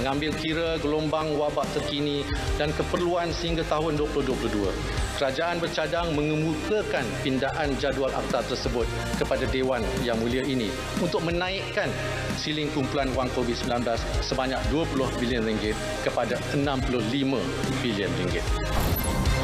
mengambil kira gelombang wabak terkini dan keperluan sehingga tahun 2022, kerajaan bercadang mengemukakan pindaan jadual akta tersebut kepada Dewan Yang Mulia ini untuk menaikkan siling kumpulan wang COVID-19 sebanyak 20 bilion ringgit kepada 65 bilion ringgit.